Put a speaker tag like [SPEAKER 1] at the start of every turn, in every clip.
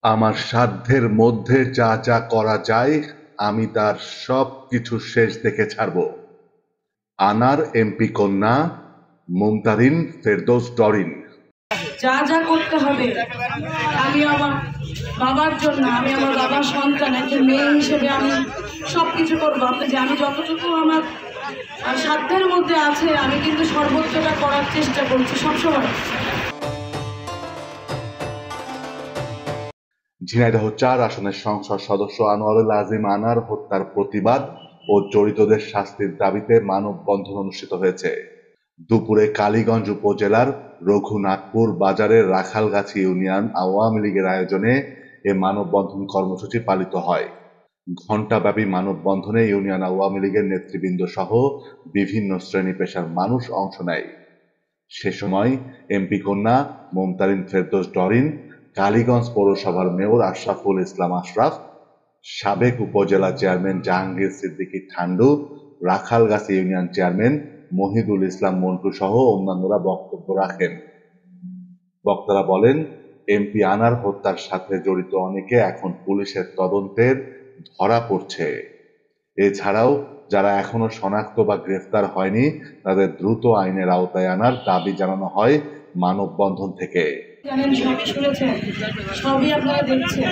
[SPEAKER 1] আমার সাধ্যের মধ্যে যা যা করা যায় আমি তার সব কিছু শেষ দেখে ছাড়ব। আনার এমপি কন্যা মুমতারিন ফেরদৌস ডরিন।
[SPEAKER 2] যা যা করতে হবে আমি আমার বাবার জন্য, আমি আমার বাবার সন্তান, একজন মেয়ে হিসেবে আমি সবকিছু করবো। আপনি যে আমি যতটুকু আমার সাধ্যের মধ্যে আছে আমি কিন্তু সর্বোচ্চটা করার চেষ্টা করছি সবসময়।
[SPEAKER 1] ঝিনাইদহ ৪ আসনের সংসদ সদস্য আনোয়ারুল আজিম আনার হত্যার প্রতিবাদ ও জড়িতদের শাস্তির দাবিতে মানববন্ধন অনুষ্ঠিত হয়েছে। দুপুরে কালীগঞ্জ উপজেলার রঘুনাথপুর বাজারের রাখালগাছি ইউনিয়ন আওয়ামী লীগের আয়োজনে এ মানববন্ধন কর্মসূচি পালিত হয়। ঘণ্টাব্যাপী মানববন্ধনে ইউনিয়ন আওয়ামী লীগের নেতৃবৃন্দ সহ বিভিন্ন শ্রেণী পেশার মানুষ অংশ নেয়। সে সময় এমপি কন্যা মুমতারিন ফেরদৌস ডরিন, কালীগঞ্জ পৌরসভার মেয়র আশরাফুল ইসলাম আশরাফ, সাবেক upazila chairman Jahangir Siddiqui Thandu, Rakhalgachhi union chairman Mohidul Islam Montu সহ অন্যান্যরা বক্তব্য রাখেন। বক্তারা বলেন, এমপি আনার হত্যার সাথে জড়িত অনেকে এখন পুলিশের তদন্তের ধরা পড়ছে। এছাড়াও যারা এখনো শনাক্ত বা গ্রেফতার হয়নি তাদের দ্রুত আইনের আওতায় আনার দাবি জানানো হয় মানববন্ধন থেকে।
[SPEAKER 2] জানেন, সবই শুনেছেন, সবই আপনারা দেখছেন।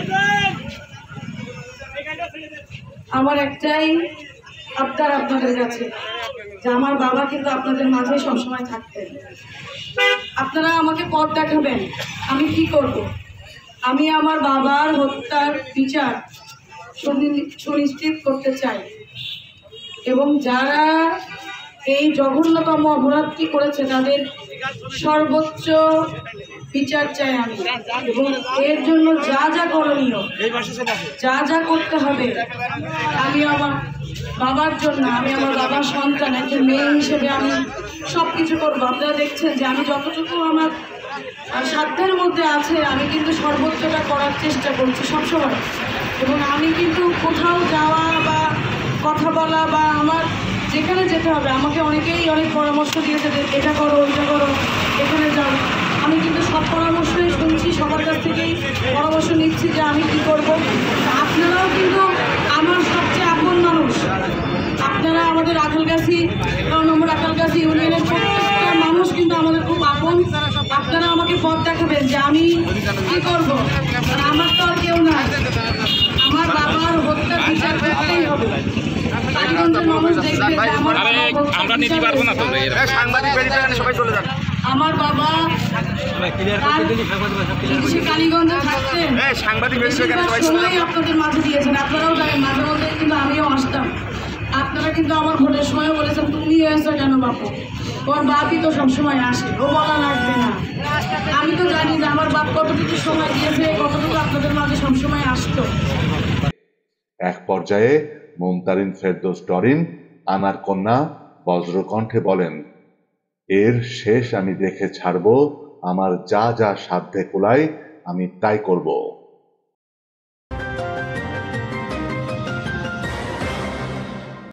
[SPEAKER 2] আমার একটাই আবদার আপনাদের কাছে যে আমার বাবা কিন্তু আপনাদের মাঝে সবসময় থাকতেন। আপনারা আমাকে পথ দেখাবেন, আমি কি করব। আমি আমার বাবার হত্যার বিচার সুনিশ্চিত করতে চাই এবং যারা এই জঘন্যতম অপরাধটি করেছে তাদের সর্বোচ্চ বিচার চাই আমি, এবং এর জন্য যা যা করণীয়, যা যা করতে হবে আমি আমার বাবার জন্য, আমি আমার বাবার সন্তান, একজন মেয়ে হিসেবে আমি সবকিছু করবো। আপনারা দেখছেন যে আমি যতটুকু আমার সাধ্যের মধ্যে আছে আমি কিন্তু সর্বোচ্চটা করার চেষ্টা করছি সবসময়। এবং আমি কিন্তু কোথাও যাওয়া বা কথা বলা বা আমার যেখানে যেতে হবে আমাকে অনেকেই অনেক পরামর্শ দিয়েছে যে এটা করো, ওইটা করো, এখানে যাও। আমি কিন্তু সব পরামর্শই শুনছি, সবার কাছ থেকেই পরামর্শ নিচ্ছি যে আমি কী করবো। আপনারাও কিন্তু আমার সবচেয়ে আপন মানুষ। আপনারা আমাদের রাখালগাছি নম্বর রাখালগাছি ইউনিয়নের প্রত্যেকটা মানুষ কিন্তু আমাদের খুব আপন। আপনারা আমাকে পথ দেখাবেন যে আমি কী করবো। আমার তো আর কেউ নাই, আমার বাবার হত্যার বিচার করতেই হবে। আমার বাবা কালীগঞ্জে থাকতেন, আপনাদের মাঝে দিয়েছেন, আপনারাও জানেন। মাঝে মধ্যে কিন্তু আমিও আসতাম। আপনারা কিন্তু আমার ভোটের সময় বলেছেন তুমি এসো কেন বাপু, ওর বাপই তো সবসময় আসে, ও বলা লাগবে না। আমি তো জানি যে আমার বাপ কতটুকু সময় দিয়েছে, কতটুকু আপনাদের মাঝে সবসময় আসতো।
[SPEAKER 1] এক পর্যায়ে মুমতারিন ফেরদৌস ডরিন আনার কন্যা বজ্রকণ্ঠে বলেন, এর শেষ আমি দেখে ছাড়ব, আমার যা যা সাধ্যে কুলায় আমি তাই করব।